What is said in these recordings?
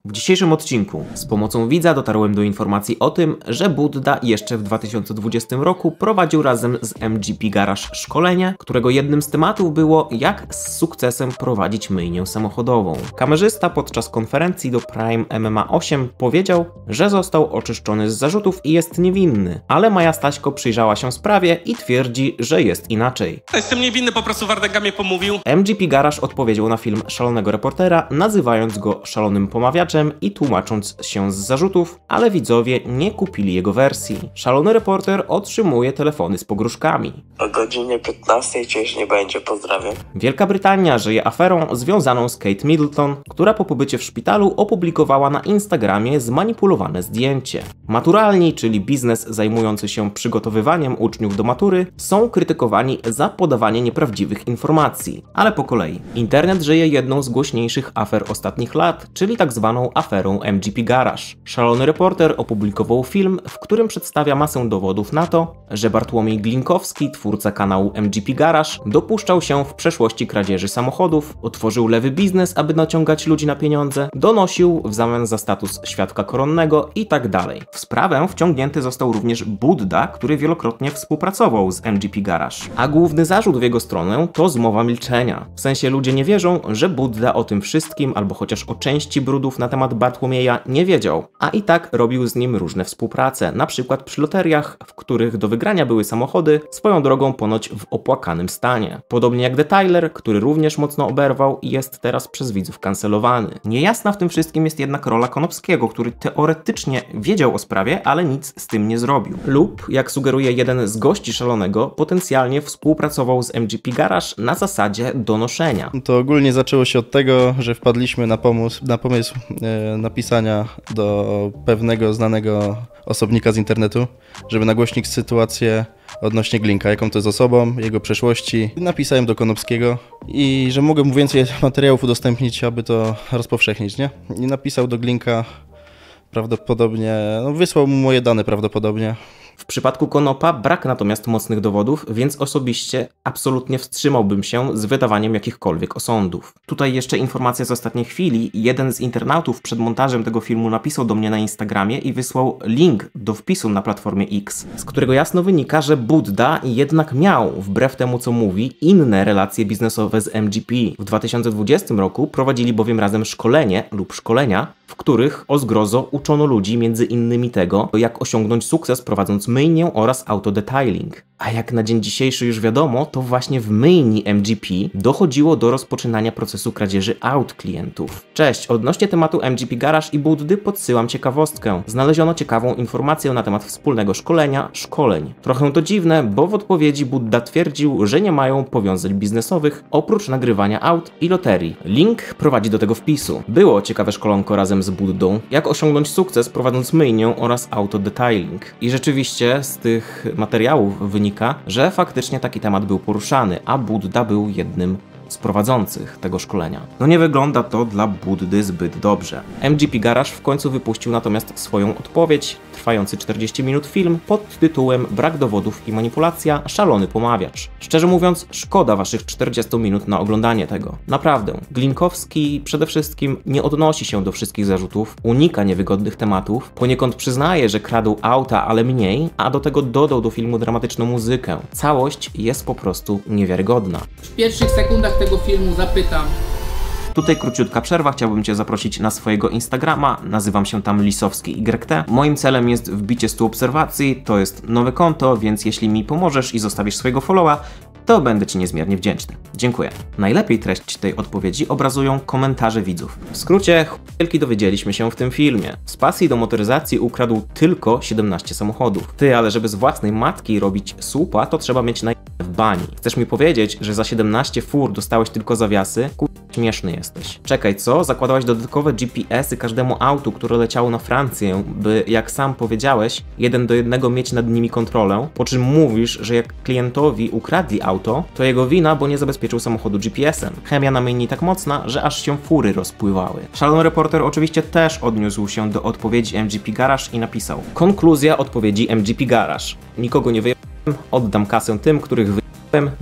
W dzisiejszym odcinku z pomocą widza dotarłem do informacji o tym, że Budda jeszcze w 2020 roku prowadził razem z MGP Garage szkolenie, którego jednym z tematów było, jak z sukcesem prowadzić myjnię samochodową. Kamerzysta podczas konferencji do Prime MMA 8 powiedział, że został oczyszczony z zarzutów i jest niewinny, ale Maja Staśko przyjrzała się sprawie i twierdzi, że jest inaczej. Jestem niewinny, po prostu Wardęga mnie pomówił. MGP Garage odpowiedział na film Szalonego Reportera, nazywając go szalonym pomawiaczem i tłumacząc się z zarzutów, ale widzowie nie kupili jego wersji. Szalony Reporter otrzymuje telefony z pogróżkami. O godzinie 15 cię już nie będzie, pozdrawiam. Wielka Brytania żyje aferą związaną z Kate Middleton, która po pobycie w szpitalu opublikowała na Instagramie zmanipulowane zdjęcie. Maturalni, czyli biznes zajmujący się przygotowywaniem uczniów do matury, są krytykowani za podawanie nieprawdziwych informacji. Ale po kolei. Internet żyje jedną z głośniejszych afer ostatnich lat, czyli tak zwaną aferą MGP Garage. Szalony Reporter opublikował film, w którym przedstawia masę dowodów na to, że Bartłomiej Glinkowski, twórca kanału MGP Garage, dopuszczał się w przeszłości kradzieży samochodów, otworzył lewy biznes, aby naciągać ludzi na pieniądze, donosił w zamian za status świadka koronnego itd. W sprawę wciągnięty został również Budda, który wielokrotnie współpracował z MGP Garage. A główny zarzut w jego stronę to zmowa milczenia. W sensie ludzie nie wierzą, że Budda o tym wszystkim, albo chociaż o części brudów na temat Bartłomieja nie wiedział, a i tak robił z nim różne współprace, na przykład przy loteriach, w których do wygrania były samochody, swoją drogą ponoć w opłakanym stanie. Podobnie jak The Tyler, który również mocno oberwał i jest teraz przez widzów kancelowany. Niejasna w tym wszystkim jest jednak rola Konopskiego, który teoretycznie wiedział o sprawie, ale nic z tym nie zrobił. Lub, jak sugeruje jeden z gości Szalonego, potencjalnie współpracował z MGP Garage na zasadzie donoszenia. To ogólnie zaczęło się od tego, że wpadliśmy na pomysł napisania do pewnego znanego osobnika z internetu, żeby nagłośnić sytuację odnośnie Glinka, jaką to jest osobą, jego przeszłości. Napisałem do Konopskiego i że mogę mu więcej materiałów udostępnić, aby to rozpowszechnić, nie? I napisał do Glinka prawdopodobnie, wysłał mu moje dane prawdopodobnie. W przypadku Konopa brak natomiast mocnych dowodów, więc osobiście absolutnie wstrzymałbym się z wydawaniem jakichkolwiek osądów. Tutaj jeszcze informacja z ostatniej chwili. Jeden z internautów przed montażem tego filmu napisał do mnie na Instagramie i wysłał link do wpisu na platformie X, z którego jasno wynika, że Budda jednak miał, wbrew temu co mówi, inne relacje biznesowe z MGP. W 2020 roku prowadzili bowiem razem szkolenie lub szkolenia, w których o zgrozo uczono ludzi między innymi tego, jak osiągnąć sukces prowadząc myjnię oraz autodetailing. A jak na dzień dzisiejszy już wiadomo, to właśnie w myjni MGP dochodziło do rozpoczynania procesu kradzieży aut klientów. Cześć, odnośnie tematu MGP Garage i Buddy podsyłam ciekawostkę. Znaleziono ciekawą informację na temat wspólnego szkoleń. Trochę to dziwne, bo w odpowiedzi Budda twierdził, że nie mają powiązań biznesowych oprócz nagrywania aut i loterii. Link prowadzi do tego wpisu. Było ciekawe szkolonko razem z Buddą, jak osiągnąć sukces prowadząc myjnię oraz autodetailing. I rzeczywiście z tych materiałów wynika, że faktycznie taki temat był poruszany, a Budda był jednym z prowadzących tego szkolenia. No nie wygląda to dla Buddy zbyt dobrze. MGP Garage w końcu wypuścił natomiast swoją odpowiedź, trwający 40 minut film pod tytułem Brak dowodów i manipulacja, szalony pomawiacz. Szczerze mówiąc, szkoda waszych 40 minut na oglądanie tego. Naprawdę. Glinkowski przede wszystkim nie odnosi się do wszystkich zarzutów, unika niewygodnych tematów, poniekąd przyznaje, że kradł auta, ale mniej, a do tego dodał do filmu dramatyczną muzykę. Całość jest po prostu niewiarygodna. W pierwszych sekundach tego filmu zapytam. Tutaj króciutka przerwa, chciałbym Cię zaprosić na swojego Instagrama, nazywam się tam Lisowski YT. Moim celem jest wbicie 100 obserwacji, to jest nowe konto, więc jeśli mi pomożesz i zostawisz swojego followa, to będę Ci niezmiernie wdzięczny. Dziękuję. Najlepiej treść tej odpowiedzi obrazują komentarze widzów. W skrócie, wielki dowiedzieliśmy się w tym filmie. Z pasji do motoryzacji ukradł tylko 17 samochodów. Ty, ale żeby z własnej matki robić słupa, to trzeba mieć w bani. Chcesz mi powiedzieć, że za 17 fur dostałeś tylko zawiasy? Śmieszny jesteś. Czekaj, co? Zakładałeś dodatkowe GPS-y każdemu autu, które leciało na Francję, by, jak sam powiedziałeś, 1 do 1 mieć nad nimi kontrolę, po czym mówisz, że jak klientowi ukradli auto, to jego wina, bo nie zabezpieczył samochodu GPS-em. Chemia na myjni tak mocna, że aż się fury rozpływały. Szalony Reporter oczywiście też odniósł się do odpowiedzi MGP Garage i napisał: konkluzja odpowiedzi MGP Garage. Nikogo nie wyjąłem, oddam kasę tym, których wyjąłem,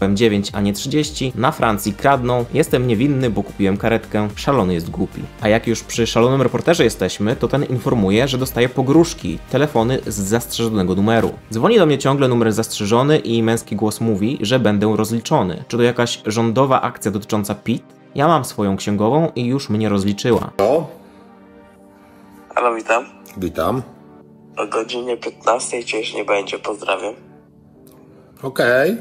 dostałem 9, a nie 30, na Francji kradną, jestem niewinny, bo kupiłem karetkę, szalony jest głupi. A jak już przy szalonym reporterze jesteśmy, to ten informuje, że dostaje pogróżki, telefony z zastrzeżonego numeru. Dzwoni do mnie ciągle numer zastrzeżony i męski głos mówi, że będę rozliczony. Czy to jakaś rządowa akcja dotycząca PIT? Ja mam swoją księgową i już mnie rozliczyła. O, Halo, witam. witam. O godzinie 15 cię już nie będzie, pozdrawiam. Okej.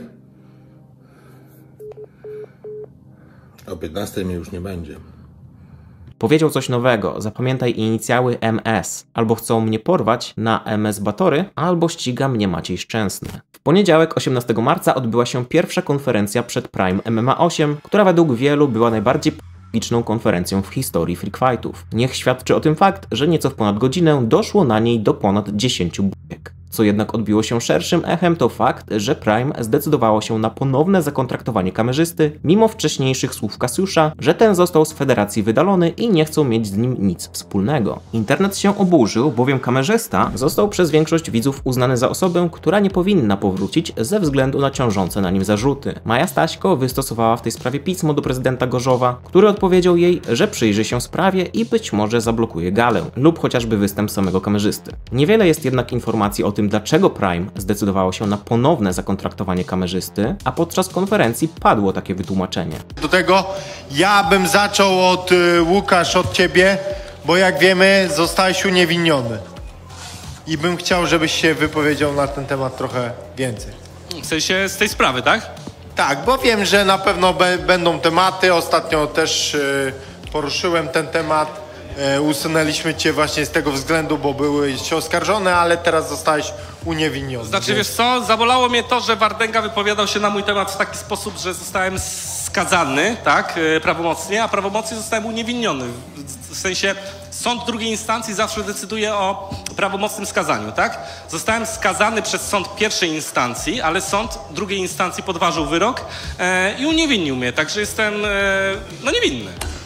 O 15 mnie już nie będzie. Powiedział coś nowego, zapamiętaj inicjały MS. Albo chcą mnie porwać na MS Batory, albo ściga mnie Maciej Szczęsny. W poniedziałek 18 marca odbyła się pierwsza konferencja przed Prime MMA 8, która według wielu była najbardziej publiczną konferencją w historii Freak Fightów. Niech świadczy o tym fakt, że nieco w ponad godzinę doszło na niej do ponad 10 bójek. Co jednak odbiło się szerszym echem, to fakt, że Prime zdecydowało się na ponowne zakontraktowanie kamerzysty, mimo wcześniejszych słów Kasiusza, że ten został z federacji wydalony i nie chcą mieć z nim nic wspólnego. Internet się oburzył, bowiem kamerzysta został przez większość widzów uznany za osobę, która nie powinna powrócić ze względu na ciążące na nim zarzuty. Maja Staśko wystosowała w tej sprawie pismo do prezydenta Gorzowa, który odpowiedział jej, że przyjrzy się sprawie i być może zablokuje galę, lub chociażby występ samego kamerzysty. Niewiele jest jednak informacji o tym, dlaczego Prime zdecydowało się na ponowne zakontraktowanie kamerzysty, a podczas konferencji padło takie wytłumaczenie. Do tego ja bym zaczął od Łukasz, od ciebie, bo jak wiemy, zostałeś uniewinniony. I bym chciał, żebyś się wypowiedział na ten temat trochę więcej. W sensie z tej sprawy, tak? Tak, bo wiem, że na pewno będą tematy. Ostatnio też poruszyłem ten temat. Usunęliśmy cię właśnie z tego względu, bo byłeś oskarżony, ale teraz zostałeś uniewinniony. Znaczy, wiesz co, zabolało mnie to, że Wardęga wypowiadał się na mój temat w taki sposób, że zostałem skazany, tak, prawomocnie, a prawomocnie zostałem uniewinniony. W sensie sąd drugiej instancji zawsze decyduje o prawomocnym skazaniu, tak? Zostałem skazany przez sąd pierwszej instancji, ale sąd drugiej instancji podważył wyrok i uniewinnił mnie, także jestem niewinny.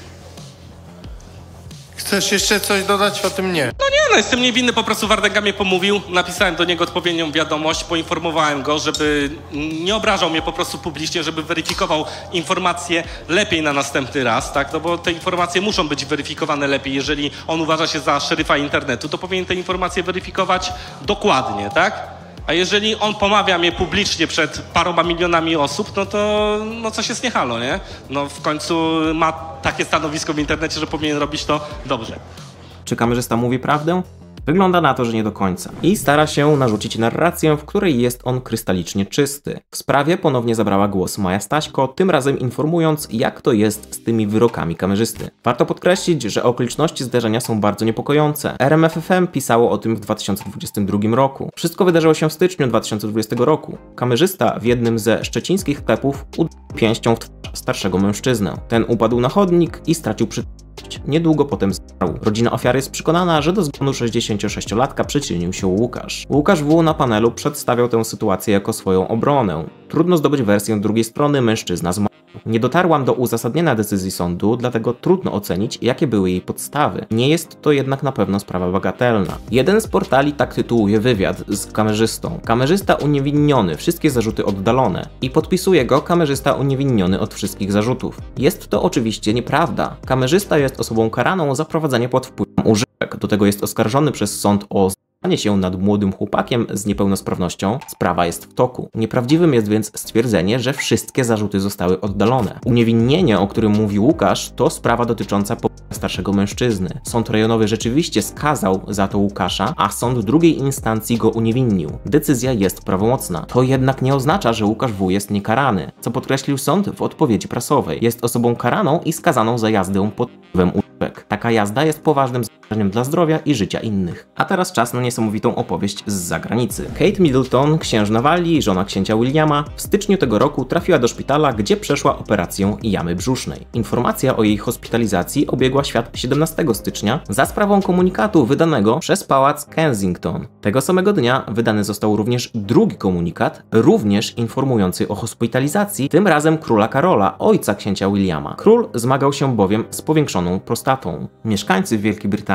Chcesz jeszcze coś dodać o tym? Nie. No jestem niewinny, po prostu Wardęga mnie pomówił, napisałem do niego odpowiednią wiadomość, poinformowałem go, żeby nie obrażał mnie po prostu publicznie, żeby weryfikował informacje lepiej na następny raz, tak, no bo te informacje muszą być weryfikowane lepiej, jeżeli on uważa się za szeryfa internetu, to powinien te informacje weryfikować dokładnie, tak? A jeżeli on pomawia mnie publicznie przed paroma milionami osób, no to coś jest nie halo, nie? No w końcu ma takie stanowisko w internecie, że powinien robić to dobrze. Czy kamerzysta mówi prawdę? Wygląda na to, że nie do końca. I stara się narzucić narrację, w której jest on krystalicznie czysty. W sprawie ponownie zabrała głos Maja Staśko, tym razem informując, jak to jest z tymi wyrokami kamerzysty. Warto podkreślić, że okoliczności zdarzenia są bardzo niepokojące. RMFFM pisało o tym w 2022 roku. Wszystko wydarzyło się w styczniu 2020 roku. Kamerzysta w jednym ze szczecińskich sklepów uderzył pięścią w twarz starszego mężczyznę. Ten upadł na chodnik i stracił przytomność. Niedługo potem zmarł. Rodzina ofiary jest przekonana, że do zgonu 66-latka przyczynił się Łukasz. Łukasz W. na panelu przedstawiał tę sytuację jako swoją obronę. Trudno zdobyć wersję drugiej strony, mężczyzna zmarł. Nie dotarłam do uzasadnienia decyzji sądu, dlatego trudno ocenić, jakie były jej podstawy. Nie jest to jednak na pewno sprawa bagatelna. Jeden z portali tak tytułuje wywiad z kamerzystą. Kamerzysta uniewinniony, wszystkie zarzuty oddalone. I podpisuje go kamerzysta uniewinniony od wszystkich zarzutów. Jest to oczywiście nieprawda. Kamerzysta jest osobą karaną za prowadzenie pod wpływem używek. Do tego jest oskarżony przez sąd o znęcanie się nad młodym chłopakiem z niepełnosprawnością. Sprawa jest w toku. Nieprawdziwym jest więc stwierdzenie, że wszystkie zarzuty zostały oddalone. Uniewinnienie, o którym mówi Łukasz, to sprawa dotycząca starszego mężczyzny. Sąd rejonowy rzeczywiście skazał za to Łukasza, a sąd drugiej instancji go uniewinnił. Decyzja jest prawomocna. To jednak nie oznacza, że Łukasz W. jest niekarany, co podkreślił sąd w odpowiedzi prasowej. Jest osobą karaną i skazaną za jazdę pod wpływem używek. Taka jazda jest poważnym zagrożeniem dla zdrowia i życia innych. A teraz czas na niesamowitą opowieść z zagranicy. Kate Middleton, księżna Walii, żona księcia Williama, w styczniu tego roku trafiła do szpitala, gdzie przeszła operację jamy brzusznej. Informacja o jej hospitalizacji obiegła świat 17 stycznia za sprawą komunikatu wydanego przez Pałac Kensington. Tego samego dnia wydany został również drugi komunikat, również informujący o hospitalizacji, tym razem króla Karola, ojca księcia Williama. Król zmagał się bowiem z powiększoną prostatą. Mieszkańcy Wielkiej Brytanii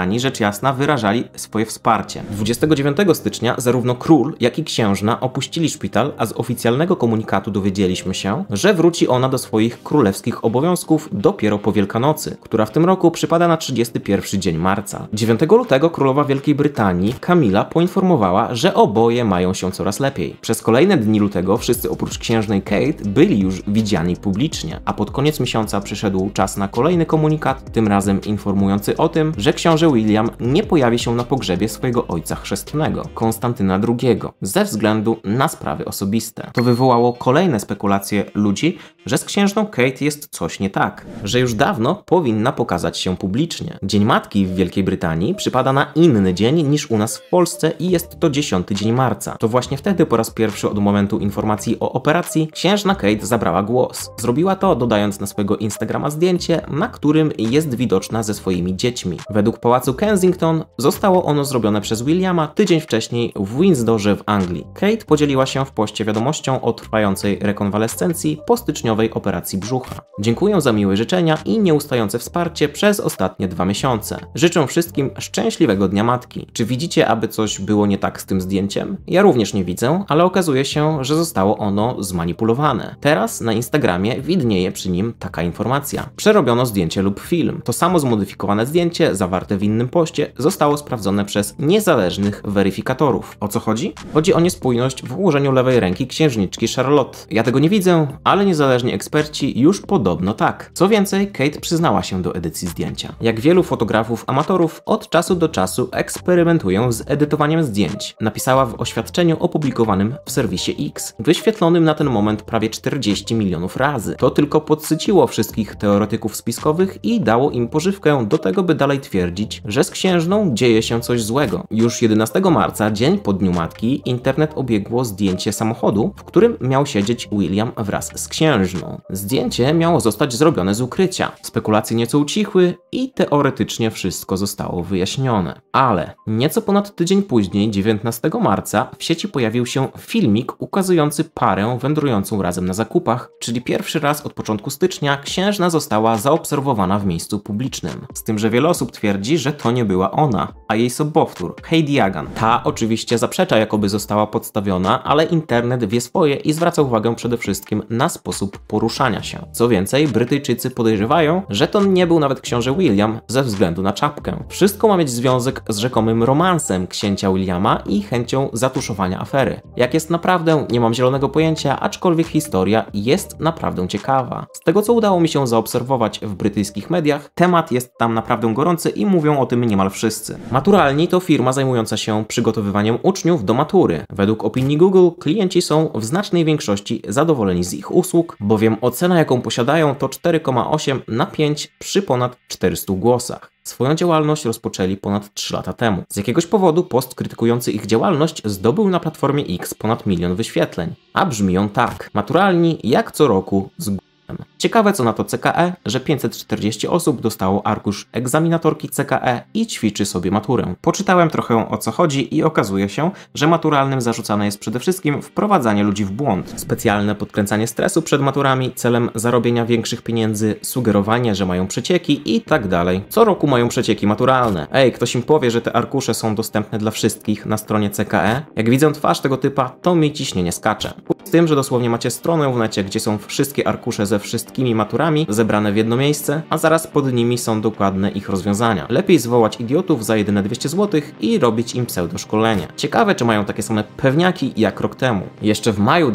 Brytanii rzecz jasna wyrażali swoje wsparcie. 29 stycznia zarówno król, jak i księżna opuścili szpital, a z oficjalnego komunikatu dowiedzieliśmy się, że wróci ona do swoich królewskich obowiązków dopiero po Wielkanocy, która w tym roku przypada na 31 dzień marca. 9 lutego królowa Wielkiej Brytanii, Kamila, poinformowała, że oboje mają się coraz lepiej. Przez kolejne dni lutego wszyscy oprócz księżnej Kate byli już widziani publicznie, a pod koniec miesiąca przyszedł czas na kolejny komunikat, tym razem informujący o tym, że książę William nie pojawi się na pogrzebie swojego ojca chrzestnego, Konstantyna II, ze względu na sprawy osobiste. To wywołało kolejne spekulacje ludzi, że z księżną Kate jest coś nie tak, że już dawno powinna pokazać się publicznie. Dzień Matki w Wielkiej Brytanii przypada na inny dzień niż u nas w Polsce i jest to 10 dzień marca. To właśnie wtedy po raz pierwszy od momentu informacji o operacji księżna Kate zabrała głos. Zrobiła to dodając na swojego Instagrama zdjęcie, na którym jest widoczna ze swoimi dziećmi. Według Pałacu Kensington zostało ono zrobione przez Williama tydzień wcześniej w Windsorze w Anglii. Kate podzieliła się w poście wiadomością o trwającej rekonwalescencji po styczniowej operacji brzucha. Dziękuję za miłe życzenia i nieustające wsparcie przez ostatnie 2 miesiące. Życzę wszystkim szczęśliwego Dnia Matki. Czy widzicie, aby coś było nie tak z tym zdjęciem? Ja również nie widzę, ale okazuje się, że zostało ono zmanipulowane. Teraz na Instagramie widnieje przy nim taka informacja. Przerobiono zdjęcie lub film. To samo zmodyfikowane zdjęcie, zawarte w innym poście, zostało sprawdzone przez niezależnych weryfikatorów. O co chodzi? Chodzi o niespójność w ułożeniu lewej ręki księżniczki Charlotte. Ja tego nie widzę, ale niezależni eksperci już podobno tak. Co więcej, Kate przyznała się do edycji zdjęcia. Jak wielu fotografów amatorów, od czasu do czasu eksperymentują z edytowaniem zdjęć. Napisała w oświadczeniu opublikowanym w serwisie X, wyświetlonym na ten moment prawie 40 milionów razy. To tylko podsyciło wszystkich teoretyków spiskowych i dało im pożywkę do tego, by dalej twierdzić, że z księżną dzieje się coś złego. Już 11 marca, dzień po Dniu Matki, internet obiegło zdjęcie samochodu, w którym miał siedzieć William wraz z księżną. Zdjęcie miało zostać zrobione z ukrycia. Spekulacje nieco ucichły i teoretycznie wszystko zostało wyjaśnione. Ale nieco ponad tydzień później, 19 marca, w sieci pojawił się filmik ukazujący parę wędrującą razem na zakupach, czyli pierwszy raz od początku stycznia księżna została zaobserwowana w miejscu publicznym. Z tym, że wiele osób twierdzi, że to nie była ona, a jej sobowtór, Heidi Jagan. Ta oczywiście zaprzecza, jakoby została podstawiona, ale internet wie swoje i zwraca uwagę przede wszystkim na sposób poruszania się. Co więcej, Brytyjczycy podejrzewają, że to nie był nawet książę William ze względu na czapkę. Wszystko ma mieć związek z rzekomym romansem księcia Williama i chęcią zatuszowania afery. Jak jest naprawdę, nie mam zielonego pojęcia, aczkolwiek historia jest naprawdę ciekawa. Z tego, co udało mi się zaobserwować w brytyjskich mediach, temat jest tam naprawdę gorący i mówią o tym niemal wszyscy. Maturalni to firma zajmująca się przygotowywaniem uczniów do matury. Według opinii Google klienci są w znacznej większości zadowoleni z ich usług, bowiem ocena, jaką posiadają, to 4,8 na 5 przy ponad 400 głosach. Swoją działalność rozpoczęli ponad 3 lata temu. Z jakiegoś powodu post krytykujący ich działalność zdobył na platformie X ponad 1 milion wyświetleń. A brzmi on tak. Maturalni jak co roku z Ciekawe co na to CKE, że 540 osób dostało arkusz egzaminatorki CKE i ćwiczy sobie maturę. Poczytałem trochę o co chodzi i okazuje się, że maturalnym zarzucane jest przede wszystkim wprowadzanie ludzi w błąd. Specjalne podkręcanie stresu przed maturami celem zarobienia większych pieniędzy, sugerowanie, że mają przecieki i tak dalej. Co roku mają przecieki maturalne. Ej, ktoś im powie, że te arkusze są dostępne dla wszystkich na stronie CKE? Jak widzę twarz tego typa, to mi ciśnienie skacze. Z tym, że dosłownie macie stronę w necie, gdzie są wszystkie arkusze ze wszystkimi maturami zebrane w jedno miejsce, a zaraz pod nimi są dokładne ich rozwiązania. Lepiej zwołać idiotów za jedyne 200 zł i robić im pseudoszkolenie. Ciekawe, czy mają takie same pewniaki jak rok temu. Jeszcze w maju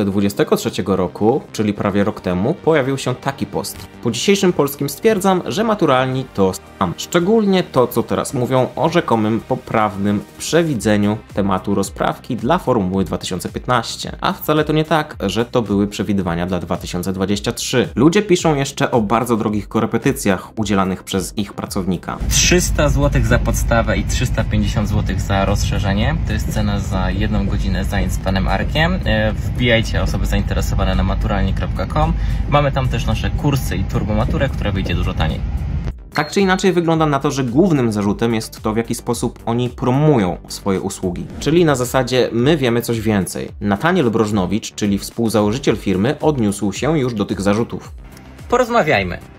2023 roku, czyli prawie rok temu, pojawił się taki post. Po dzisiejszym polskim stwierdzam, że maturalni to scam. Szczególnie to, co teraz mówią o rzekomym poprawnym przewidzeniu tematu rozprawki dla Formuły 2015. A wcale to nie tak, że to były przewidywania dla 2023. Ludzie piszą jeszcze o bardzo drogich korepetycjach udzielanych przez ich pracownika. 300 zł za podstawę i 350 zł za rozszerzenie. To jest cena za 1 godzinę zajęć z panem Arkiem. Wbijajcie osoby zainteresowane na maturalni.com. Mamy tam też nasze kursy i turbomaturę, która wyjdzie dużo taniej. Tak czy inaczej wygląda na to, że głównym zarzutem jest to, w jaki sposób oni promują swoje usługi. Czyli na zasadzie my wiemy coś więcej. Nataniel Brożnowicz, czyli współzałożyciel firmy, odniósł się już do tych zarzutów. Porozmawiajmy.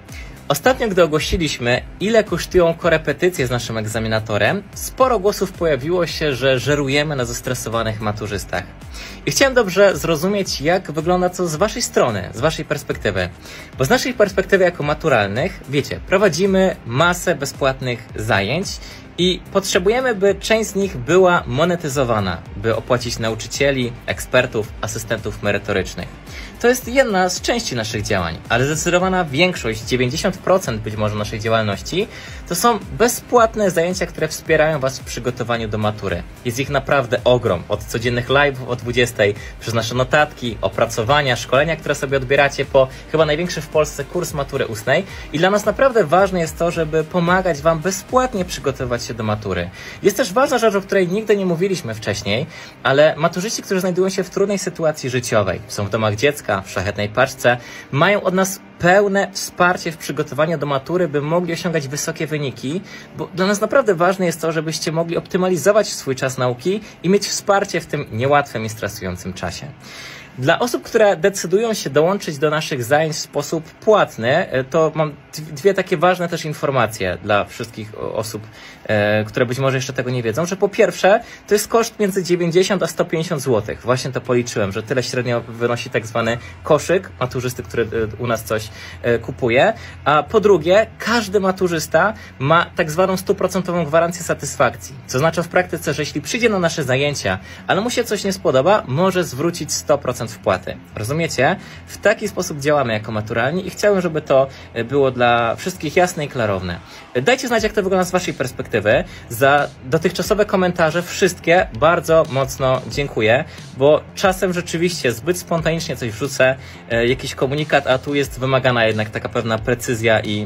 Ostatnio, gdy ogłosiliśmy, ile kosztują korepetycje z naszym egzaminatorem, sporo głosów pojawiło się, że żerujemy na zestresowanych maturzystach. I chciałem dobrze zrozumieć, jak wygląda to z waszej strony, z waszej perspektywy. Bo z naszej perspektywy jako maturalnych, wiecie, prowadzimy masę bezpłatnych zajęć i potrzebujemy, by część z nich była monetyzowana, by opłacić nauczycieli, ekspertów, asystentów merytorycznych. To jest jedna z części naszych działań, ale zdecydowana większość, 90% być może naszej działalności, to są bezpłatne zajęcia, które wspierają was w przygotowaniu do matury. Jest ich naprawdę ogrom, od codziennych live'ów o 20, przez nasze notatki, opracowania, szkolenia, które sobie odbieracie po chyba największy w Polsce kurs matury ustnej. I dla nas naprawdę ważne jest to, żeby pomagać wam bezpłatnie przygotowywać się do matury. Jest też ważna rzecz, o której nigdy nie mówiliśmy wcześniej, ale maturzyści, którzy znajdują się w trudnej sytuacji życiowej, są w domach dziecka, w szlachetnej paczce, mają od nas pełne wsparcie w przygotowaniu do matury, by mogli osiągać wysokie wyniki, bo dla nas naprawdę ważne jest to, żebyście mogli optymalizować swój czas nauki i mieć wsparcie w tym niełatwym i stresującym czasie. Dla osób, które decydują się dołączyć do naszych zajęć w sposób płatny, to mam dwie takie ważne też informacje dla wszystkich osób, które być może jeszcze tego nie wiedzą, że po pierwsze to jest koszt między 90 a 150 zł. Właśnie to policzyłem, że tyle średnio wynosi tak zwany koszyk maturzysty, który u nas coś kupuje. A po drugie, każdy maturzysta ma tak zwaną 100% gwarancję satysfakcji. Co znaczy w praktyce, że jeśli przyjdzie na nasze zajęcia, ale mu się coś nie spodoba, może zwrócić 100% wpłaty. Rozumiecie? W taki sposób działamy jako maturalni i chciałem, żeby to było dla wszystkich jasne i klarowne. Dajcie znać, jak to wygląda z waszej perspektywy. Za dotychczasowe komentarze wszystkie bardzo mocno dziękuję, bo czasem rzeczywiście zbyt spontanicznie coś wrzucę, jakiś komunikat, a tu jest wymagana jednak taka pewna precyzja i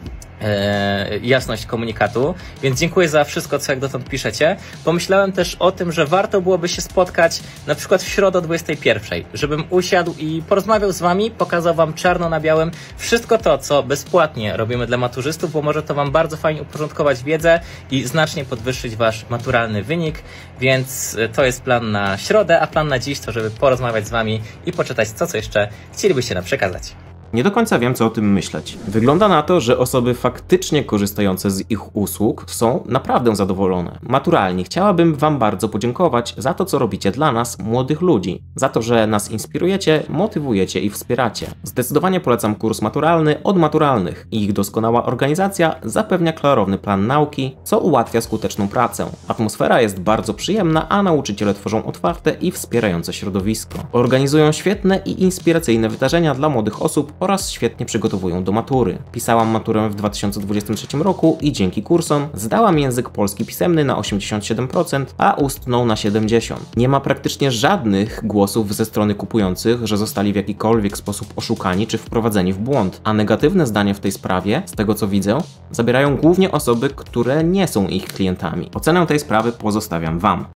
jasność komunikatu, więc dziękuję za wszystko, co jak dotąd piszecie. Pomyślałem też o tym, że warto byłoby się spotkać na przykład w środę o 21, żebym usiadł i porozmawiał z wami, pokazał wam czarno na białym wszystko to, co bezpłatnie robimy dla maturzystów, bo może to wam bardzo fajnie uporządkować wiedzę i znacznie podwyższyć wasz maturalny wynik, więc to jest plan na środę, a plan na dziś to, żeby porozmawiać z wami i poczytać co jeszcze chcielibyście nam przekazać. Nie do końca wiem, co o tym myśleć. Wygląda na to, że osoby faktycznie korzystające z ich usług są naprawdę zadowolone. Maturalnie chciałabym wam bardzo podziękować za to, co robicie dla nas, młodych ludzi. Za to, że nas inspirujecie, motywujecie i wspieracie. Zdecydowanie polecam kurs maturalny od maturalnych. Ich doskonała organizacja zapewnia klarowny plan nauki, co ułatwia skuteczną pracę. Atmosfera jest bardzo przyjemna, a nauczyciele tworzą otwarte i wspierające środowisko. Organizują świetne i inspiracyjne wydarzenia dla młodych osób oraz świetnie przygotowują do matury. Pisałam maturę w 2023 roku i dzięki kursom zdałam język polski pisemny na 87%, a ustną na 70%. Nie ma praktycznie żadnych głosów ze strony kupujących, że zostali w jakikolwiek sposób oszukani czy wprowadzeni w błąd, a negatywne zdanie w tej sprawie, z tego co widzę, zabierają głównie osoby, które nie są ich klientami. Ocenę tej sprawy pozostawiam wam.